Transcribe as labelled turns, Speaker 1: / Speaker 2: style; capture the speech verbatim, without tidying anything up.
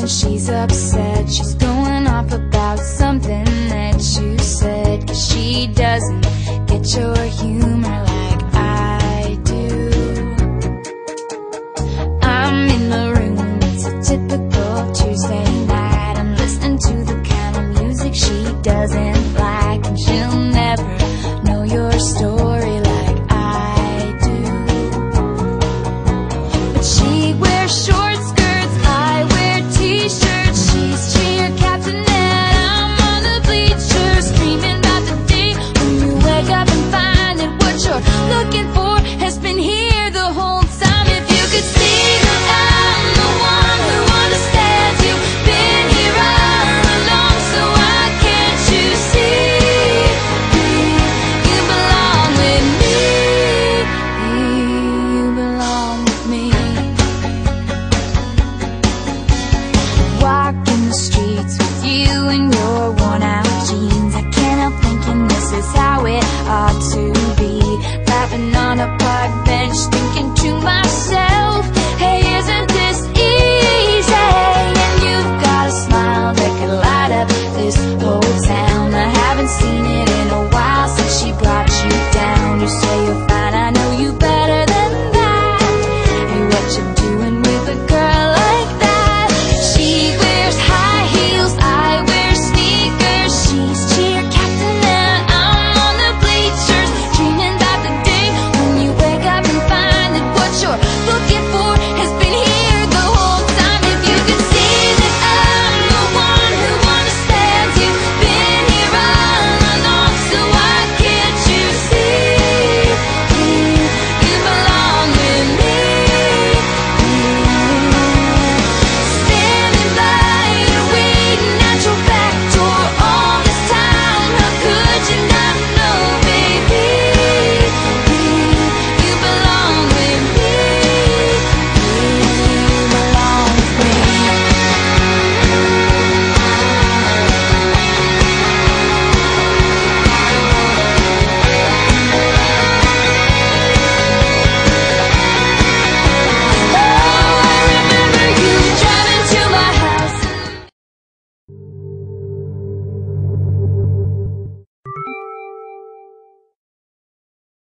Speaker 1: she's upset. She's going off about something that you said, 'cause she doesn't get your humor like I do. I'm in the room, it's a typical Tuesday night. I'm listening to the kind of music she doesn't like, and she'll never know your story like I do. But she wears short skirts, I wear t-shirts. She's cheer captain and I'm on the bleachers, screaming about the day when you wake up and find that what you're looking for has been here the whole time. If you could see that I'm the one who understands, you've been here all along, so why can't you see you belong with me? You belong with me. Walking the streets with you in your worn out jeans, I can't help thinking this is how it ought to